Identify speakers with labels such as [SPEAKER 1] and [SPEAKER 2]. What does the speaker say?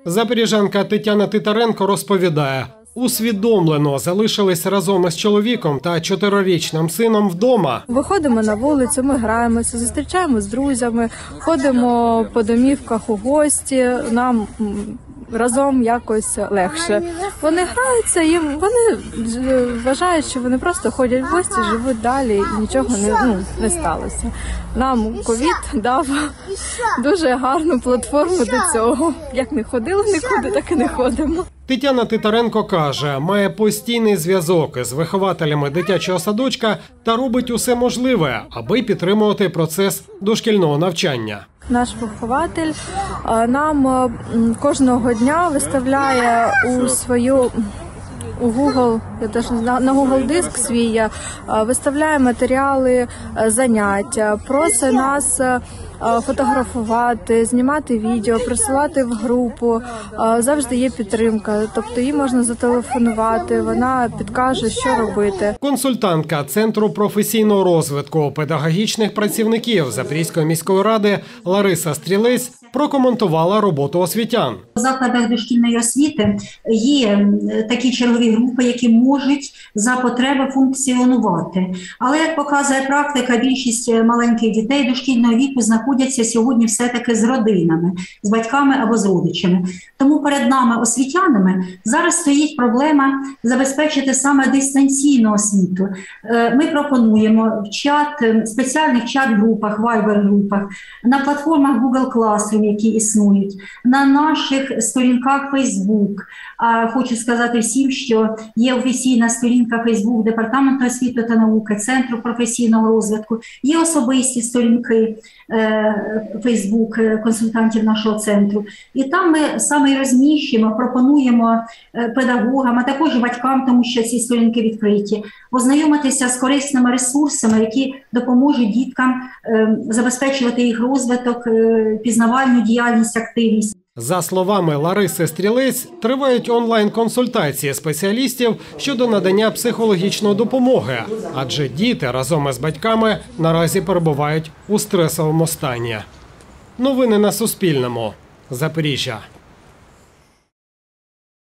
[SPEAKER 1] Запоріжанка Тетяна Титаренко розповідає, усвідомлено залишились разом із чоловіком та 4-річним сином вдома.
[SPEAKER 2] Виходимо на вулицю, ми граємося, зустрічаємося з друзями, ходимо по домівках у гості, нам разом якось легше. Вони граються, вони вважають, що вони просто ходять в гості, живуть далі і нічого не сталося. Нам ковід дав дуже гарну платформу до цього. Як не ходили нікуди, так і не ходимо.
[SPEAKER 1] Тетяна Титаренко каже, має постійний зв'язок із вихователями дитячого садочка та робить усе можливе, аби підтримувати процес дошкільного навчання.
[SPEAKER 2] Наш вихователь нам кожного дня виставляє у Google, на Google диск свій, виставляє матеріали заняття, просить нас фотографувати, знімати відео, присилати в групу. Завжди є підтримка, тобто їй можна зателефонувати, вона підкаже, що робити.
[SPEAKER 1] Консультантка Центру професійного розвитку педагогічних працівників Запорізької міської ради Лариса Стрілець прокоментувала роботу освітян.
[SPEAKER 3] У закладах дошкільної освіти є такі чергові групи, які можуть за потреби функціонувати. Але, як показує практика, більшість маленьких дітей дошкільного віку знаходяться сьогодні все-таки з родинами, з батьками або з родичами. Тому перед нами, освітянами, зараз стоїть проблема забезпечити саме дистанційну освіту. Ми пропонуємо в спеціальних чат-групах, вайбер-групах, на платформах Google Classroom, які існують, на наших сторінках Facebook. Хочу сказати всім, що є офіційна сторінка Facebook Департаменту освіти та науки, Центру професійного розвитку, є особисті сторінки Facebook консультантів нашого центру. І там ми саме і розміщуємо, пропонуємо педагогам, а також батькам, тому що ці сторінки відкриті, ознайомитися з корисними ресурсами, які допоможуть діткам забезпечувати їх розвиток, пізнавальну діяльність, активність.
[SPEAKER 1] За словами Лариси Стрілець, тривають онлайн-консультації спеціалістів щодо надання психологічної допомоги, адже діти разом із батьками наразі перебувають у стресовому стані. Новини на Суспільному. Запоріжжя.